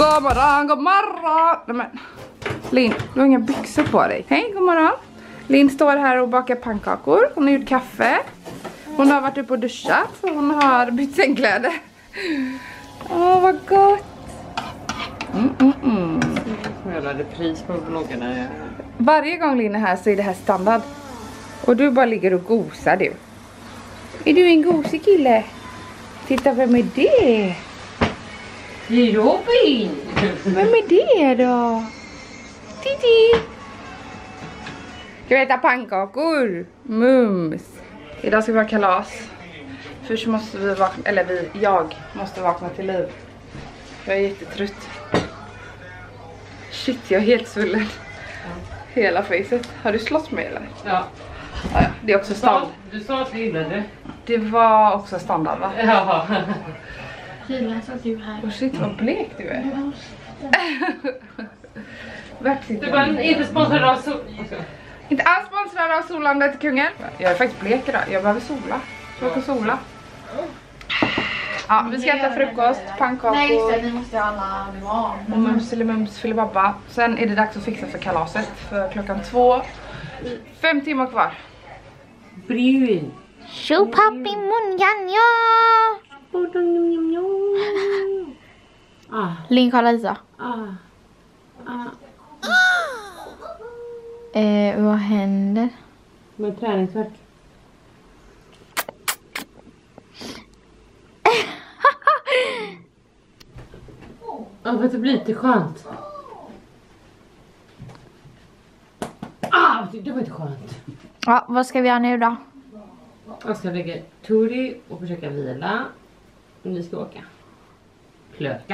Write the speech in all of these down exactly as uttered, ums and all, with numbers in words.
God morgon, god morgon. Nej, men. Linn, du har inga byxor på dig. Hej, god morgon. Linn står här och bakar pannkakor. Hon har gjort kaffe. Hon har varit uppe och duschat. Så hon har bytt sängkläder. Åh, vad gott. Mm, mm, mm. Jag hade pris på bloggarna. Varje gång Linn är här så är det här standard. Och du bara ligger och gosar du. Är du en gosig kille? Titta, vem är det? Det är Robin! Vem är det då? Titti! Ska vi äta pannkakor? Mums! Idag ska vi ha kalas. Först måste vi vakna, eller vi, jag måste vakna till liv. Jag är jättetrött. Shit, jag är helt svullen. Hela facet. Har du slått mig eller? Ja. Ja, det är också standard. Du sa att du gillade. Det var också standard, va? Ja. Tydligen så att du här. Och shit, vad blek du är. Du var inte sponsrad av sol. Inte alls sponsrad av Sollandet Kungen. Jag är faktiskt blek idag. Jag behöver sola. Jag ska sola. Ja, vi ska äta frukost, pannkakor. Nej, just det, vi måste ha alla nivåer. Och mums eller mums filibabba. Sen är det dags att fixa för kalaset. För klockan två. Fem timmar kvar. Brun. Tjo pappi mungan, ja! Ah, Linn, kolla Lisa. ah, ah. Eh, vad händer? Med träningsvärk. Ja, för att det blir lite skönt. Ah, det var inte skönt. Ja, vad ska vi göra nu då? Jag ska lägga Turi och försöka vila. Vi ska åka. Klöka.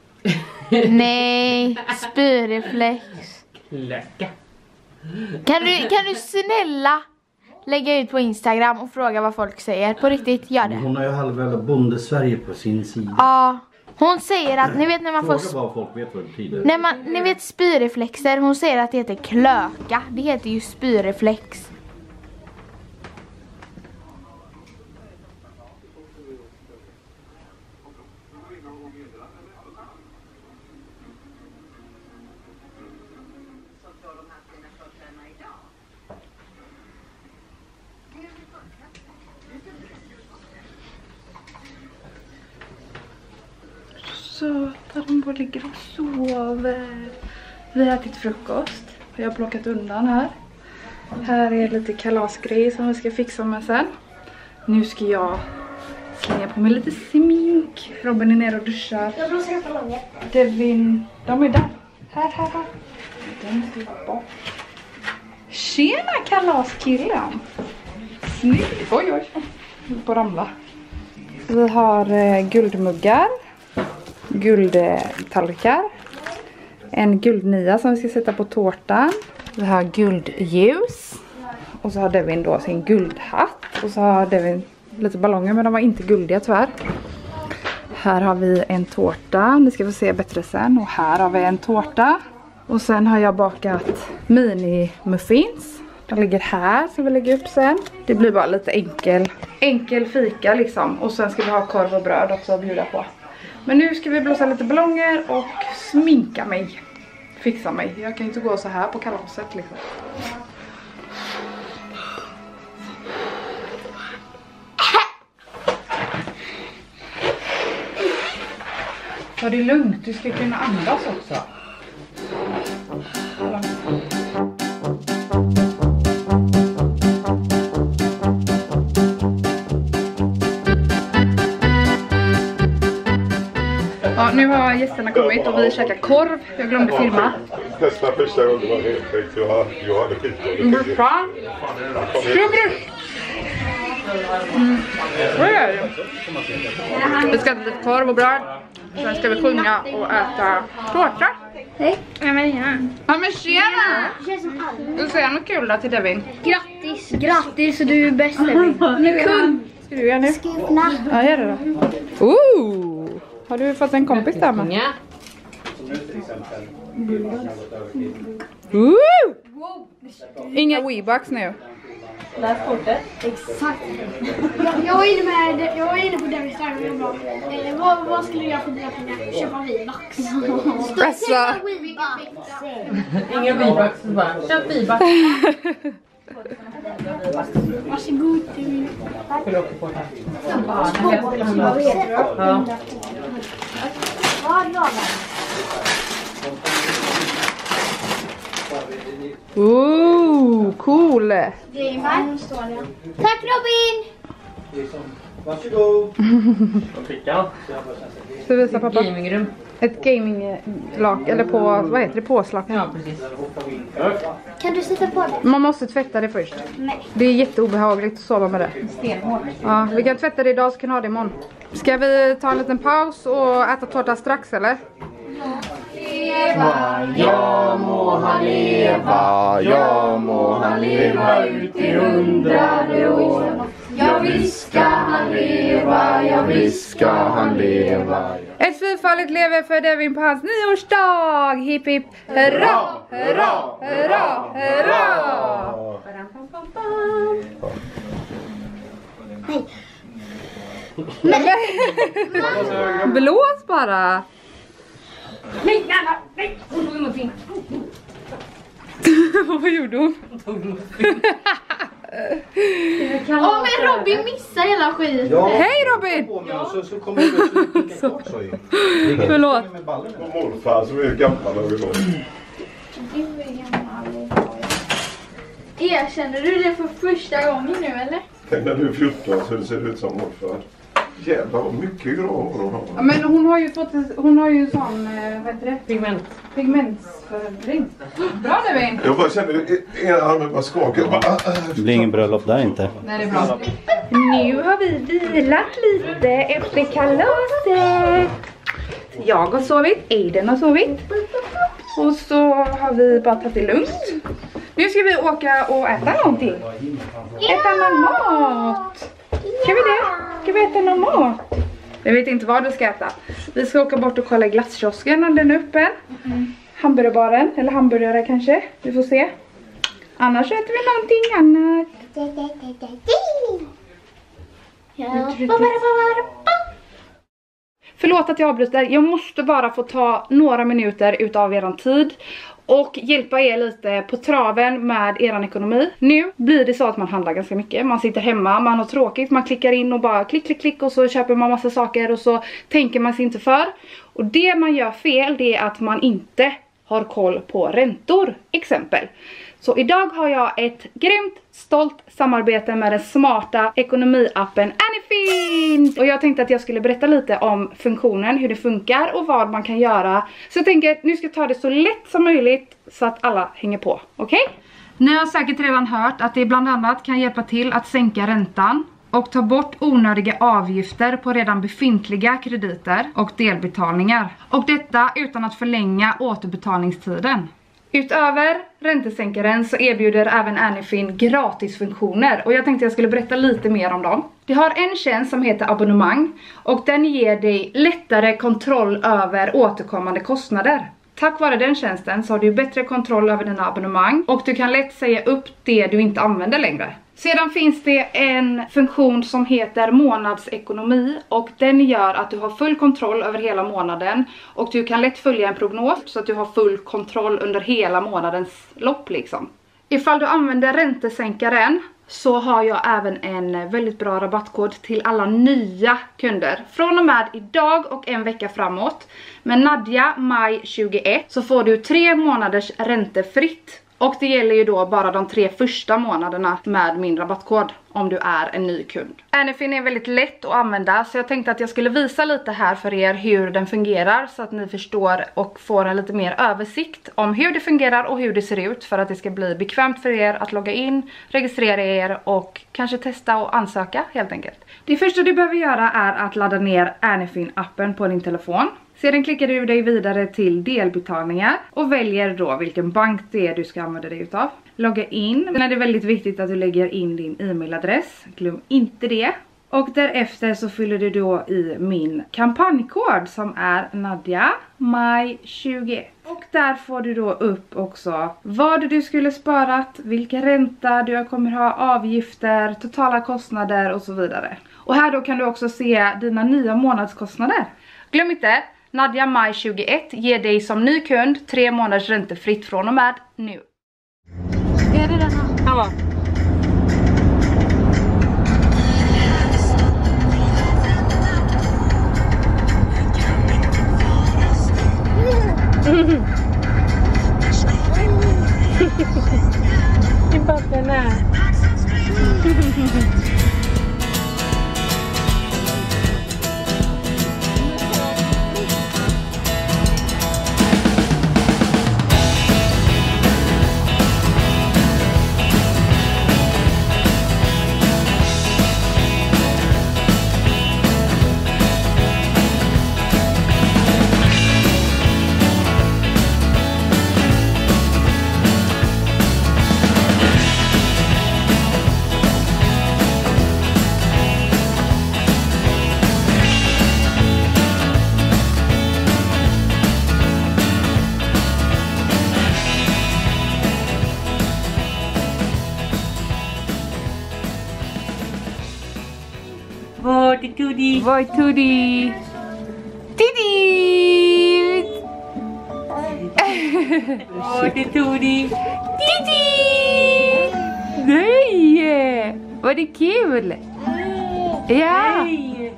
Nej, spyreflex. Klöka. Kan du, kan du snälla lägga ut på Instagram och fråga vad folk säger? På riktigt, gör det. Hon har ju halva Bonde-Sverige på sin sida. Ja, hon säger att, ni vet när man Fråga får... bara folk vet vad det betyder. När man, ni vet spyreflexer, hon säger att det heter klöka. Det heter ju spyreflex. Så där de bara ligger och sover. Vi har ätit frukost. Jag har plockat undan här. Här är lite kalasgrej som vi ska fixa med sen. Nu ska jag slänga på mig lite smink. Robin är nere och duschar. Devin, de är där. Här, här, här. Den ska jag bort. Tjena kalaskillen. Snyggt. Oj, oj. Jag på ramla. Vi har eh, guldmuggar. Guldtallrikar. En guldnia som vi ska sätta på tårtan. Vi har guldljus. Och så har Devin då sin guldhatt. Och så har Devin lite ballonger, men de var inte guldiga tyvärr. Här har vi en tårta. Ni ska få se bättre sen. Och här har vi en tårta. Och sen har jag bakat mini-muffins. De ligger här så vi lägger upp sen. Det blir bara lite enkel, enkel fika liksom. Och sen ska vi ha korv och bröd också att bjuda på. Men nu ska vi blåsa lite ballonger och sminka mig. Fixa mig. Jag kan inte gå så här på kalaset liksom. Ta det lugnt, du ska kunna andas också. Ja, nu har gästerna kommit och vi käkar korv. Jag glömde filma. Nästa första gången det var helt perfekt. Jag, jag hade skitdåligt. Brorsan. Bror. Mm. Vad gör du? Vi ska äta lite korv och bröd. Sen ska vi sjunga och äta tårta. Hej. Ja men tjena. Ja men tjena. Du säger något kul då till Devin. Grattis. Grattis och du är bäst Devin. Nu kung. Ska du göra nu? Skrivna. Ja, gör det då. Ooh. Har du fått en kompis där med? Ja. Ooh. Inga Weebucks nu. Exakt. Jag, jag var inne med, jag var inne på Devin Eh, vad, vad skulle du göra för dina pengar? Köpa V-Bucks. Espresso. Inga V-Bucks, bara köp V-Bucks. Varsågod. Ooh, cool. Tack Robin! Varsågod. Så visa pappa. Gamingrum. Ett gaminglak, eller på, vad heter det, påslag. Ja, precis. Kan du sätta på det? Man måste tvätta det först. Nej. Det är jätteobehagligt att sova med det. Stenhårt. Ja, vi kan tvätta det idag så kan vi ha det imorgon. Ska vi ta en liten paus och äta tårta strax eller? Ja må han leva, ja må han leva ut i hundrade år. Ja visst ska han leva, ja visst ska han leva. Ett fyrfaldigt lever för Devin på hans nioårsdag! Hipp hipp! Hurra! Hurra! Hurra! Hurra! Nej! Blås bara! Nej, nej, nej! Hon tog någonting. Vad gjorde hon? Hon tog någonting. Åh men Robin missar hela skiten. Ja. Hej Robin! På mig, så, så kommer det att slicka kvar så ju. Förlåt. Med ballen. Och morfar som är gammal och vill ha. Du är gammal. Erkänner du det för första gången nu eller? Tänk när du är fjorton så det ser ut som morfar. Jävlar vad mycket grå hon har. Ja, men hon har ju fått, hon har ju sån, eh, vad heter det? Pigment. Pigmentsförändring. Bra Devin! Jag bara kände ena armen bara skakade. Jag bara, ah, ah. Det blir ingen bröllop där inte. Nej, det är bra. Nu har vi vilat lite efter kalaset. Jag har sovit, Aiden har sovit. Och så har vi bara tagit det lugnt. Nu ska vi åka och äta någonting. Äta någon mat. Ska vi det? Ska vi äta någon mat? Jag vet inte vad du ska äta. Vi ska åka bort och kolla i glasskiosken om den är öppen. Mm. Hamburgerbaren, eller hamburgare kanske. Vi får se. Annars äter vi någonting annat. Förlåt att jag avbryter. Jag måste bara få ta några minuter utav eran tid och hjälpa er lite på traven med eran ekonomi. Nu blir det så att man handlar ganska mycket. Man sitter hemma, man har tråkigt, man klickar in och bara klick, klick, klick och så köper man massa saker och så tänker man sig inte för. Och det man gör fel, det är att man inte har koll på räntor, exempel. Så idag har jag ett grymt stolt samarbete med den smarta ekonomiappen Anyfin. Och jag tänkte att jag skulle berätta lite om funktionen, hur det funkar och vad man kan göra. Så jag tänker att nu ska jag ta det så lätt som möjligt så att alla hänger på, okej? Okay? Ni har säkert redan hört att det bland annat kan hjälpa till att sänka räntan och ta bort onödiga avgifter på redan befintliga krediter och delbetalningar. Och detta utan att förlänga återbetalningstiden. Utöver räntesänkaren så erbjuder även Anyfin gratisfunktioner och jag tänkte jag skulle berätta lite mer om dem. Det har en tjänst som heter abonnemang och den ger dig lättare kontroll över återkommande kostnader. Tack vare den tjänsten så har du bättre kontroll över dina abonnemang och du kan lätt säga upp det du inte använder längre. Sedan finns det en funktion som heter månadsekonomi och den gör att du har full kontroll över hela månaden och du kan lätt följa en prognos så att du har full kontroll under hela månadens lopp liksom. Ifall du använder räntesänkaren så har jag även en väldigt bra rabattkod till alla nya kunder. Från och med idag och en vecka framåt. Med Nadja maj tjugoett så får du tre månaders räntefritt. Och det gäller ju då bara de tre första månaderna med min rabattkod om du är en ny kund. Anyfin är väldigt lätt att använda så jag tänkte att jag skulle visa lite här för er hur den fungerar så att ni förstår och får en lite mer översikt om hur det fungerar och hur det ser ut för att det ska bli bekvämt för er att logga in, registrera er och kanske testa och ansöka helt enkelt. Det första du behöver göra är att ladda ner Anyfin-appen på din telefon. Sedan klickar du dig vidare till delbetalningar och väljer då vilken bank det är du ska använda dig utav. Logga in. Sen är det väldigt viktigt att du lägger in din e-mailadress. Glöm inte det. Och därefter så fyller du då i min kampanjkod som är Nadja maj tjugoett. Och där får du då upp också vad du skulle sparat, vilka ränta du kommer ha, avgifter, totala kostnader och så vidare. Och här då kan du också se dina nya månadskostnader. Glöm inte, Nadja Maj tjugoett ger dig som ny kund tre månaders räntefritt från och med nu. Är det den här? Hallå. I vatten är. Vart är Tudi? Vad är Tudi? Titti! Vart är Tudi? Titti! Nej! Var det kul? Ja! Hej!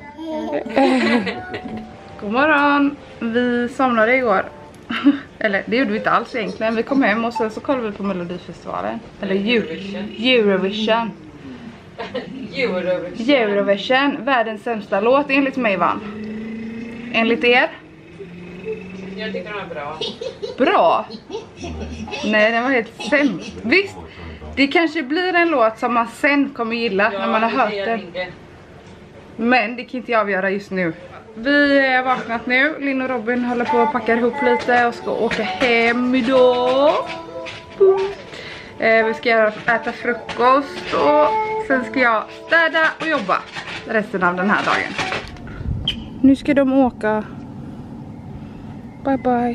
God morgon! Vi somnade igår. Eller det gjorde vi inte alls egentligen. Vi kom hem och sen så kollade vi på Melodifestivalen. Eller Eurovision. Eurovision. Eurovision. Eurovision. Världens sämsta låt enligt mig vann. Enligt er? Jag tycker den är bra. Bra? Nej, den var helt sämst. Visst, det kanske blir en låt som man sen kommer gilla när man har hört den. Men det kan inte jag avgöra just nu. Vi har vaknat nu. Linn och Robin håller på att packa ihop lite och ska åka hem idag. Eh, vi ska äta frukost och sen ska jag städa och jobba resten av den här dagen. Nu ska de åka. Bye bye.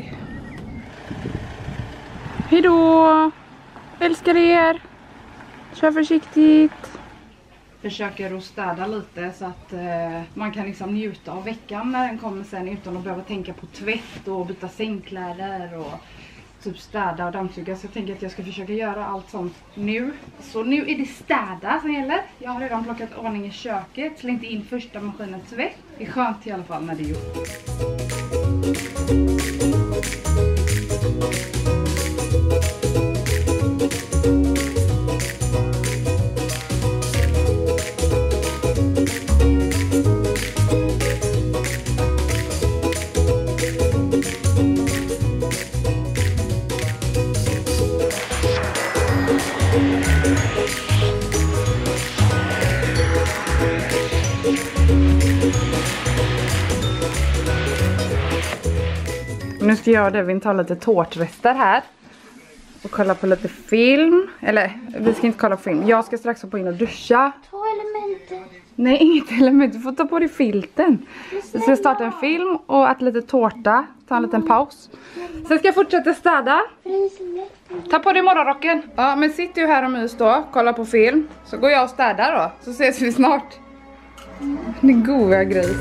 Hejdå. Älskar er. Kör försiktigt. Försöker att städa lite så att eh, man kan liksom njuta av veckan när den kommer sen utan att behöva tänka på tvätt och byta sängkläder och typ städa och dammsuga. Så jag tänker att jag ska försöka göra allt sånt nu. Så nu är det städa som gäller. Jag har redan plockat ordning i köket, slängt in första maskinen tvätt. Det är skönt i alla fall när det är gjort. Nu ska jag och Devin ta lite tårtrester här. Och kolla på lite film. Eller, vi ska inte kolla på film. Jag ska strax gå in och duscha. Ta elementet. Nej, inget element. Du får ta på dig filten. Vi ska starta en film och äta lite tårta. Ta en liten paus. Sen ska jag fortsätta städa. Ta på dig morgonrocken. Ja, men sitt du här och mys då. Kolla på film. Så går jag och städar då. Så ses vi snart. Din goda grej.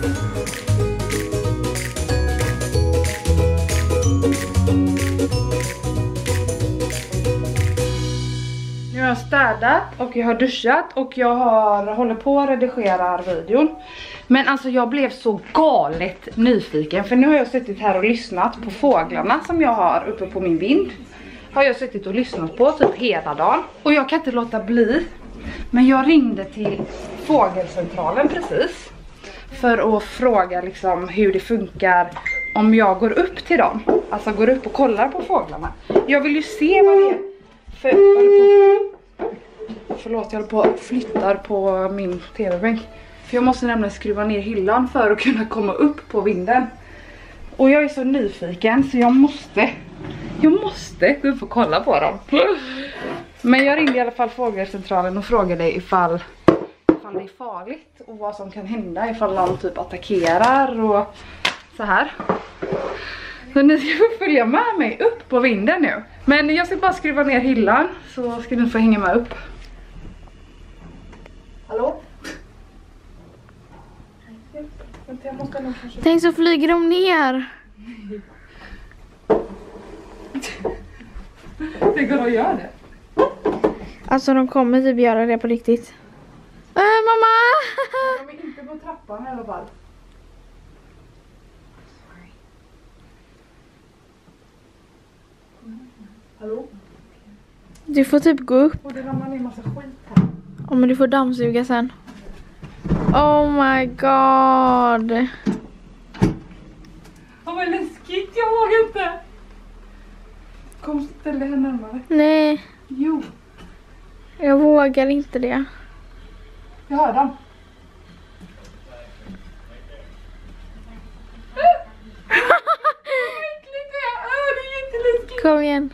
Nu har jag städat och jag har duschat och jag har håller på att redigera videon. Men alltså jag blev så galet nyfiken för nu har jag suttit här och lyssnat på fåglarna som jag har uppe på min vind. Har jag suttit och lyssnat på typ hela dagen. Och jag kan inte låta bli. Men jag ringde till fågelcentralen precis. För att fråga liksom hur det funkar om jag går upp till dem. Alltså går upp och kollar på fåglarna. Jag vill ju se vad det är. För, på, förlåt, jag håller på och flyttar på min tv-bänk. För jag måste nämligen skruva ner hyllan för att kunna komma upp på vinden. Och jag är så nyfiken så jag måste, jag måste gå upp och kolla på dem. Men jag ringde i alla fall fågelcentralen och frågade ifall, ifall det är farligt. Och vad som kan hända ifall någon typ attackerar och så här. Så ni ska få följa med mig upp på vinden nu. Men jag ska bara skruva ner hyllan så ska ni få hänga med upp. Hallå? Vänta, jag måste nog kanske... Tänk så flyger de ner. Tänk om de gör det. Alltså de kommer typ göra det på riktigt. Äh, mamma! De är inte på trappan i alla fall. Hallå? Du får typ gå upp. Och det ramlar ner massa skit här. Oh, men du får dammsuga sen. Oh my god. Åh, vad läskigt, jag vågar inte. Kom, ställ dig här närmare. Nej, Jo, jag vågar inte det. jag hör dem. Vad äckligt det är. Åh, det är jätteläskigt. Kom igen.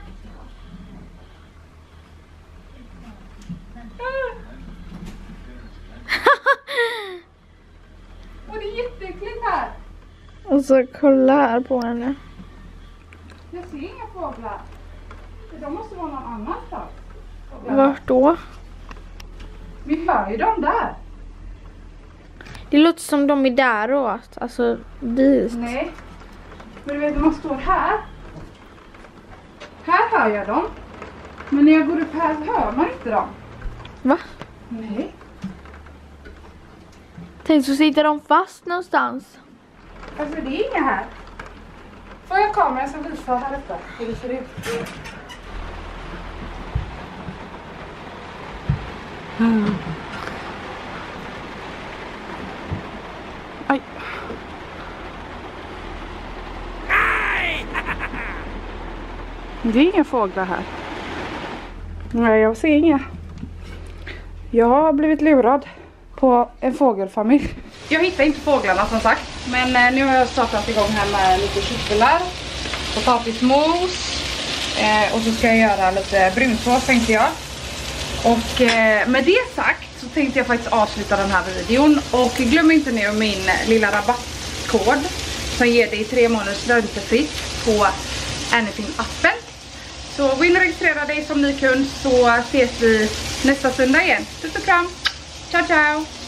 Och det är jätteäckligt här. Och så kolla här på henne. Jag ser inga fåglar. De måste vara någon annanstans. Vart då? Vi hör ju dem där. Det låter som de är däråt. Alltså dit. Nej. Men du vet, när man står här. Här hör jag dem. Men när jag går upp här hör man inte dem. Va? Nej. Tänk så sitter de fast någonstans. Alltså det är inga här. Får jag kamera som visar här uppe hur det ser ut? Mm. Aj. Det är inga fåglar här. Nej, jag ser inga. Jag har blivit lurad på en fågelfamilj. Jag hittar inte fåglarna som sagt. Men eh, nu har jag startat igång här med lite kycklar, potatismos eh, och så ska jag göra lite brunsås tänkte jag. Och eh, med det sagt så tänkte jag faktiskt avsluta den här videon. Och glöm inte nu min lilla rabattkod som ger dig tre månaders räntefritt på Anything-appen. Så gå in och registrera dig som ny kund så ses vi nästa söndag igen. Puss och kram! Ciao ciao!